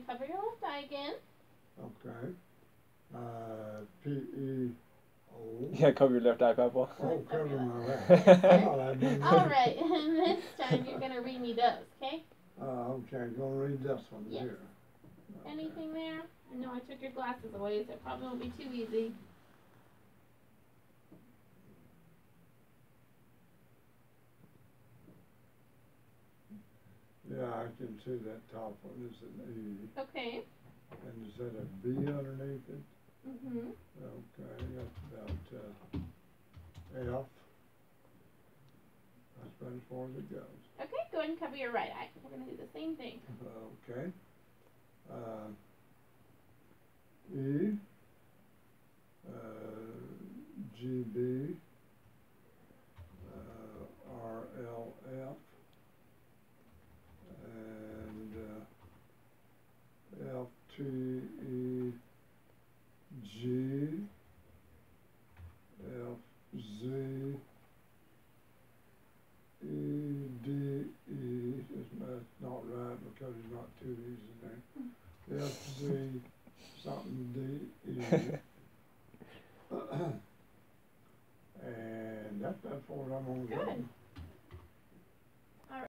and cover your left eye again. Okay. P-E-O. Yeah, cover your left eye, Papa. Oh, cover my left. Yes, all right, and this time you're going to read me those, okay? Okay, I'm going to read this one yes. here. Okay. Anything there? I know I took your glasses away, so it probably won't be too easy. Yeah, I can see that top one is an E. Okay. And is that a B underneath it? Mm-hmm. Okay, that's about F. That's about as far as it goes. Okay, go ahead and cover your right eye. We're going to do the same thing. Okay. E. GB. RLF. And FTEG. FZ. EDE. That's not right because there's not two E's in there. FZ something DE. And that's about as far as I'm going to go. Good.